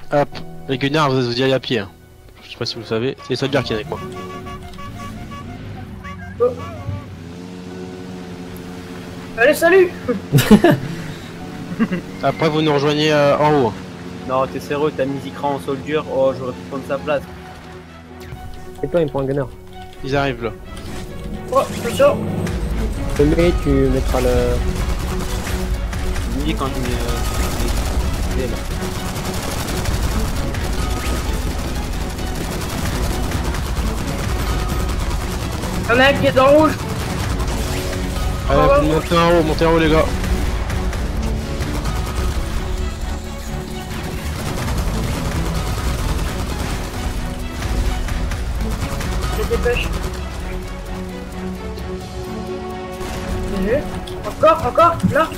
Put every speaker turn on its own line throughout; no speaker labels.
Hop, les gunnards, vous y allez à pied. Hein. Je sais pas si vous le savez, c'est les soldats qui est avec moi.
Oh. Allez, salut.
Après, vous nous rejoignez en haut.
Non, t'es sérieux, t'as mis Zikra en soldier. Oh, j'aurais pu prendre sa place.
Et toi, il me prend un gunner.
Ils arrivent là.
Oh, attention.
Je mets, tu mettras le.
Je me dis quand je mets. Là.
Y'en a un qui est dans le rouge.
Allez, montez en haut les gars.
Je dépêche. Bien. Encore, là.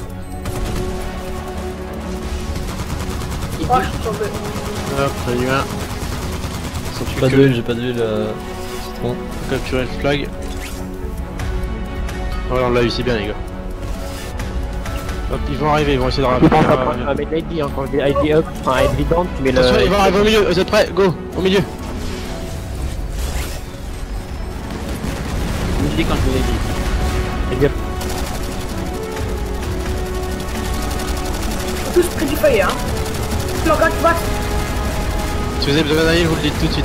Oh, je suis tombé.
Hop, j'en ai eu un.
J'ai pas d'huile, citron.
Capturer le flag. Voilà, on l'a eu, c'est bien les gars. Hop, ils vont arriver, ils vont essayer de
Tu penses
rattraper.
à mettre l'ID, hein, quand je dis ID up, enfin ID down, tu mets le.
Attention, ils vont arriver au milieu, vous êtes prêts? Go, au milieu.
Je me dis quand je l'ai dit.
ID up.
Tous près du feuillet, hein. Le gars qui passe.
Si vous avez besoin d'un heal, vous le dites tout de suite.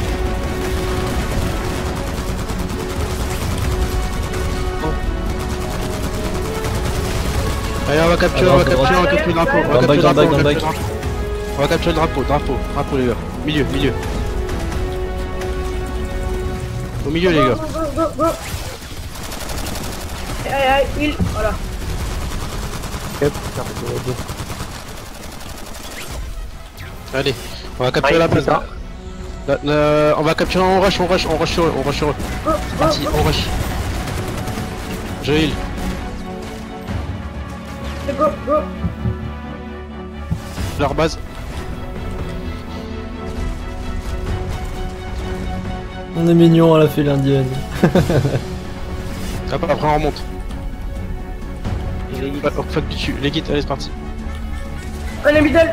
Allez, on va capturer le drapeau, on va capturer le drapeau, on va capturer le drapeau, drapeau les gars. Milieu. Au milieu les gars.
Go. Aïe, il. Voilà.
Up, putain, mais
Allez, on va capturer la place. On va capturer, on rush sur eux,
Go.
Parti, on rush. Je heal.
Go.
Leur base.
On est mignon à la file indienne.
Hop, après on remonte.
Et les
Ouais, fuck dessus, les guides, allez c'est parti.
On est middle.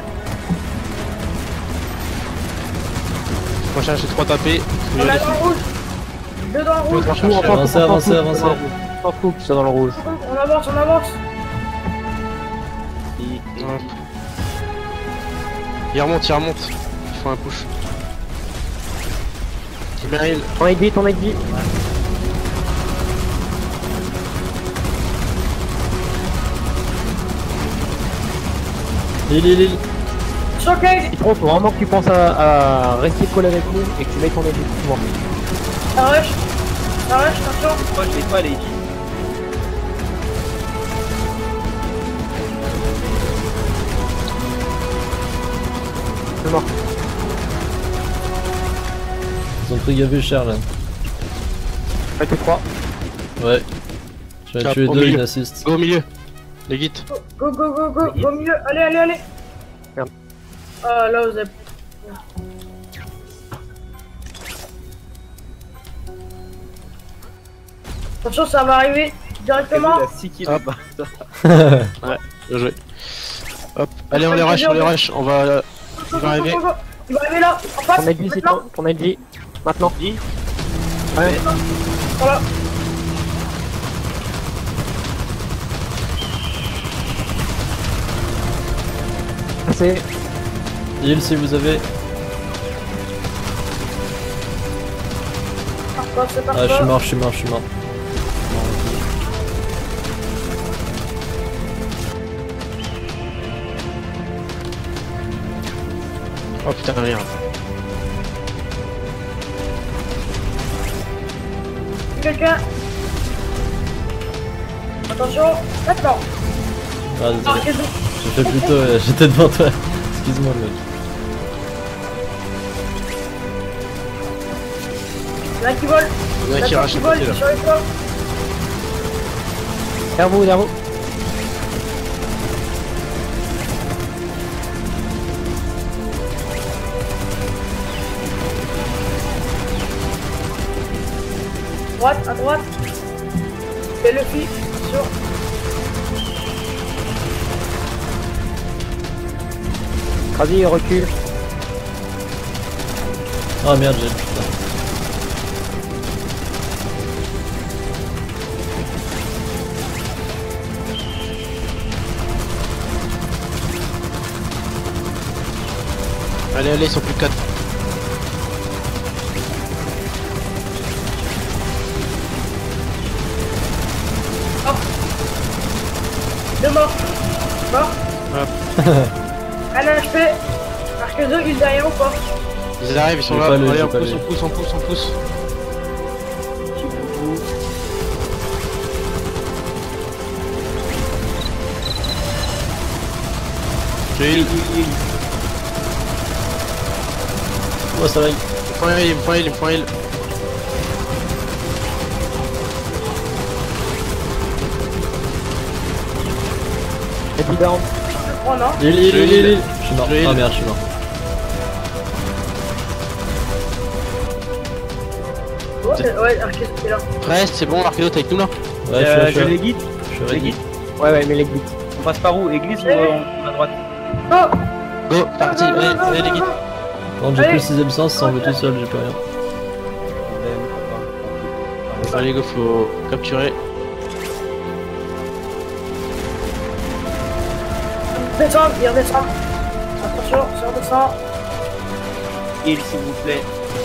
Prochain j'ai 3 tapés.
On a dans le rouge. Deux dans le rouge.
Avancez.
On s'en fout que ça dans le rouge.
On avance.
Hop. Il remonte. Il faut un push. J'ai bien heal.
Ton ID.
Il.
Choqué.
Citron, faut vraiment que tu penses à rester collé avec nous et que tu mets ton ID souvent.
Arrête, attention.
Moi, je l'ai pas les dit.
C'est mort.
Ils ont pris gavé cher là.
Ouais, t'es 3.
Ouais. J'en ai
Cap,
tué
au
2,
milieu.
une assist.
Go au milieu. Les guides.
Go, mieux. Allez.
Merde.
Ah, là, vous avez. Attention, ça va arriver directement.
Il a 6 kills.
Hop. Ouais, bien joué. Hop, allez on les rush, on va... Il va arriver.
Il va arriver là, en face.
Ton ID, Citron. Ton ID. Maintenant. Ouais.
Voilà.
C'est.
Heal si vous avez.
C'est parti.
Ah, je suis mort.
Oh putain, rien.
Quelqu'un. Attention, maintenant.
Ah,
Ah,
désolé.
qu'est-ce que
J'ai fait plutôt. J'étais devant toi. Excuse-moi, mec.
il y en a qui vole.
Il y en a qui rachent le côté là.
Sur les toits.
Derrière vous.
À droite. Et le fil sur.
Vas-y, recule.
Ah merde, j'ai putain.
Allez, allez, ils sont plus que 4.
Deux morts. Mort.
Hop.
Un HP. Arc 2, il derrière ou pas?
Ils arrivent, ils sont
J'ai
là.
pas le-
Allez,
j'ai
on
pas
pousse,
le-
on pousse, on pousse, on pousse. J'ai eu.
Oh ça va.
Il me faut un heal, il me faut un heal, il me faut un heal.
Heavy down.
Oh non.
Il. Je suis mort.
Je heal.
Ah merde, je suis mort.
Oh, ouais, Arc 2 est là.
Reste, c'est bon, Archéo, t'es avec nous là?
Ouais,
Je
je suis
les guide.
je suis
Je les
ready.
guide.
Ouais, ouais, mais les glitch.
On passe par où? Église ou on va à droite?
Oh.
Go, parti, allez, allez les guides.
Non, j'ai
Allez.
plus le 6ème sens, ça envoie tout seul, j'ai plus rien.
Allez, go, faut capturer.
Descend, il redescend. Attention, ça redescend.
Heal s'il vous plaît.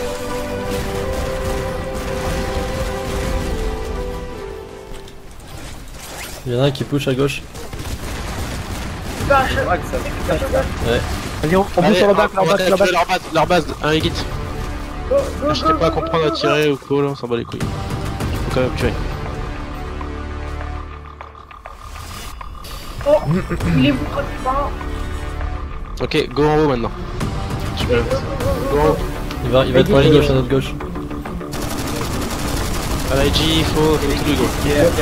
Il y en a un qui push à gauche.
Super H.
Ouais, ça
Super H.
Ouais.
Vas-y, on bouge
Allez,
sur le bac,
on va
leur bac.
capturer leur base, un guide.
Go, go,
J'étais
go,
pas à
go,
comprendre
go,
à
go.
tirer ou quoi là, on s'en bat les couilles. Faut quand même tuer.
Oh, il est vous quand tu pars.
Ok, go en haut maintenant. Je peux.
Go, go, go,
Go en
go,
haut.
Il va être pour la gauche, à notre gauche.
À la IG, il faut tout le go.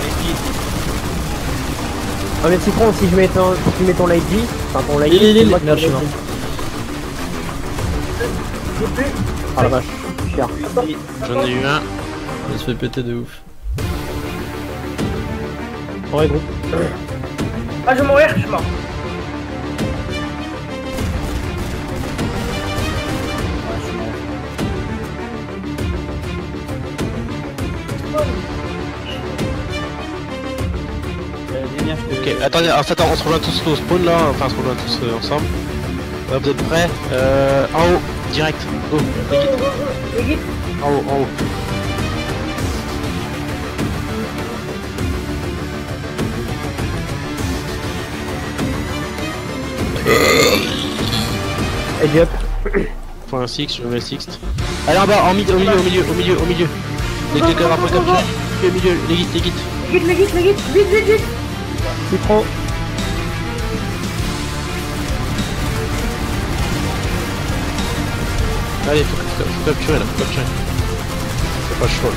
Ah, mais Citron, si je mets ton, si tu mets ton light G, enfin ton light G,
Il,
c'est moi qui
merde,
mets
je suis
le
mort.
light G.
J'ai plus.
Ah la vache, cher.
J'en ai eu un.
Il se fait péter de ouf.
On regroupe.
Ah, je vais mourir, je suis mort.
Ok, attendez, alors, attends, on se rejoint tous au spawn là, enfin on se rejoint tous ensemble. Ouais, vous êtes prêts? En haut, direct. Go,
Go,
les
go,
guides.
go, go. Les guides.
En haut, en haut.
Head up.
Faut un six, je mets le sixte. Allez en bas, au milieu. Les deux gars après capturer. Au milieu, les guides.
Les guides, les guides, les guides. Vite, vite, vite.
Citron.
Allez, faut capturer là, faut capturer. C'est pas chaud.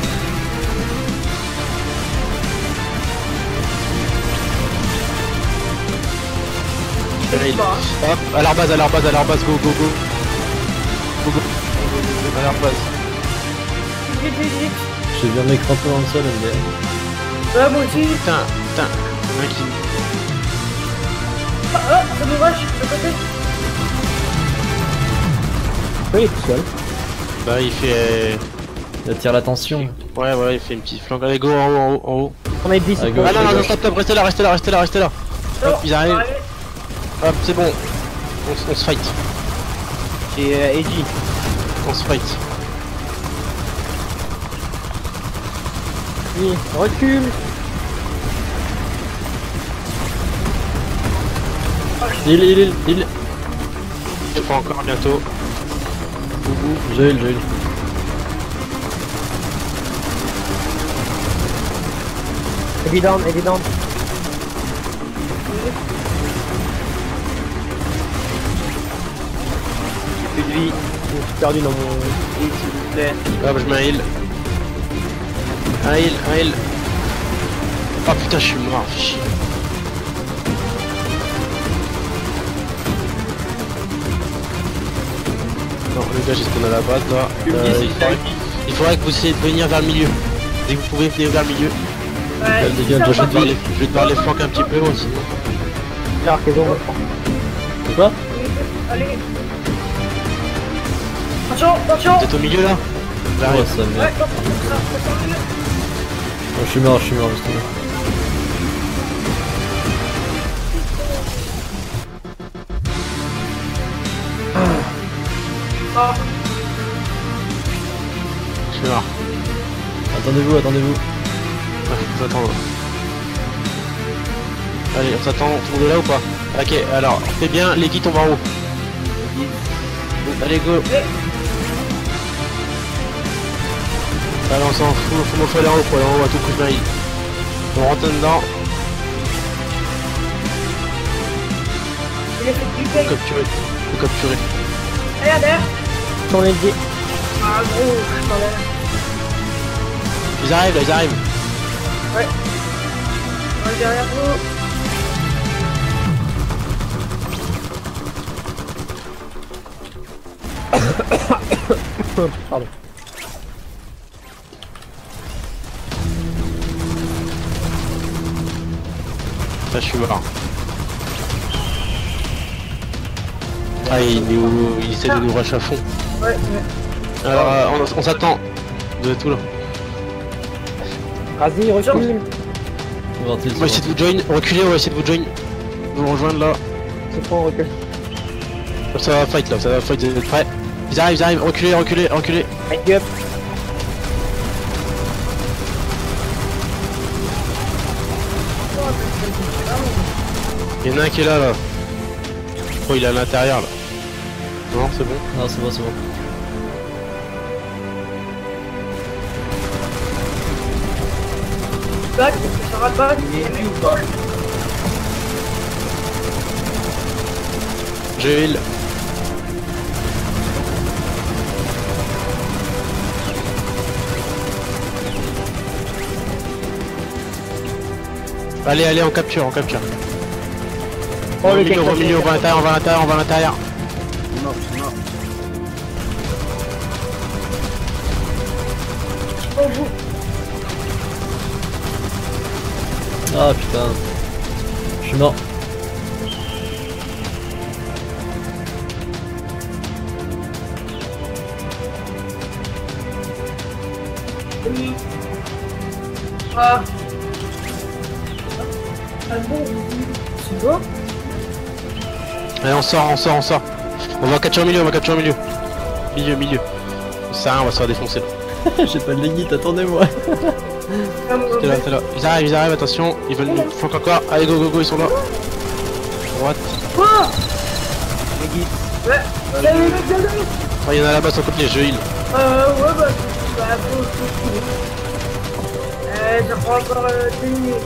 Allez, hop, à leur base, go. Go. À leur base.
Vite, vite, vite.
Je viens de m'écraser dans le sol, MDR.
Ouais, moi aussi.
Putain, il y en a un qui...
Ah, ah, ça me vache, de côté.
Oui, il est tout seul.
Bah il fait...
Il attire l'attention.
Ouais, il fait une petite flanque. Allez, go en haut.
On a dit
À
Citron.
gauche.
Ah non, stop, restez là. Hop, ils arrivent.
Allez.
Hop, c'est bon. On se fight.
Et Eddie.
On se fight.
Oui, recule.
Il.
Je prends encore bientôt.
J'ai heal.
Heavy down, heavy down.
Plus de vie.
Je suis perdu dans mon...
Heal s'il vous plaît.
Hop, je mets un heal. Un heal. Oh putain, je suis mort, fais chier. Non, les gars, j'ai spawn à la base là.
Tu me dis si
Il faudrait que vous essayiez de venir vers le milieu. Dès que vous pouvez venir vers le milieu.
Ouais,
Les gars,
ça
je
va.
Je vais devoir les flanquer un petit peu moi aussi.
J'ai arqué dans
C'est quoi?
Allez. Attention.
Vous êtes au milieu là
Oh,
J'arrive.
ça merde.
Ouais, attention.
Oh, je suis mort justement.
Ah,
Je suis mort.
Attendez-vous.
Ouais, faut s'attendre. Allez, on s'attend, tout le monde est là ou pas? Ok, alors, fais bien, les guides tombent en haut. Allez, go. Allez, on s'en fout, faut aller en haut, faut aller en haut à tout coup de maille. On rentre dedans,
il est fait flipper.
faut capturer.
Allez, derrière.
Ton LG.
Ah, gros, je t'enlève.
Ils arrivent là, ils arrivent.
Ouais. On est derrière vous.
Pardon.
Là, je suis mort. Ah, il essaie de nous rush à fond.
Ouais.
Alors, on s'attend. Vous êtes où là?
Vas-y, recule.
On va
On va essayer de vous join, reculez, on va essayer de vous join. Vous rejoindre là.
C'est bon, recule.
Ça va fight là, ça va fight, vous êtes prêts? Ils arrivent, reculez.
Hang up.
Il y en a un qui est là. Oh, il est à l'intérieur là. Non, c'est bon.
Non, c'est bon.
Back, ça rate back.
Il est vu ou pas?
J'ai heal. Allez, on capture.
Oh, le
On va au milieu, on va à l'intérieur.
Non.
Oh, vous.
Ah putain. Je suis mort.
Ah. Ah bon, c'est bon.
Allez, on sort. On va capturer au milieu, Milieu. Ça, on va se faire défoncer.
J'ai pas de leggit, attendez-moi.
T'es là. Ils arrivent, attention. Ils veulent nous flanquer encore. Allez, go, ils sont là. Droite.
Quoi?
Les guides.
Ouais.
Oh, il y en a là-bas sur le côté, je heal.
Ouais, faut. Ça prend encore 2 minutes.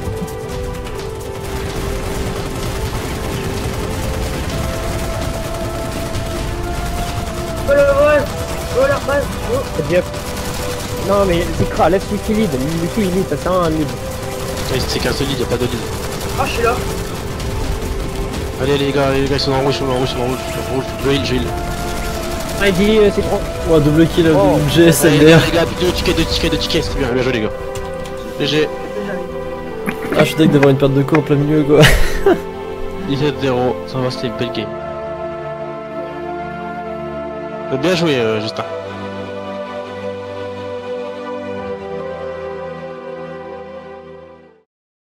Oh la base.
Hang up. Non, mais Zikra, laisse Lucky lead. Lucky lead, ça sert à un lead.
C'est qu'un seul lead, y'a pas de lead.
Ah, je suis là.
Allez, les gars, ils sont en rouge. Je heal.
Ah, il dit, c'est trop.
Oh, double kill,
Oh.
WG,
Allez,
SLDR.
les gars, 2 tickets, c'est bien joué les gars. GG,
Ah, je suis deg d'avoir une perte de coup en plein milieu quoi.
17-0, ça va, c'était une belle game. Bien joué, Justin.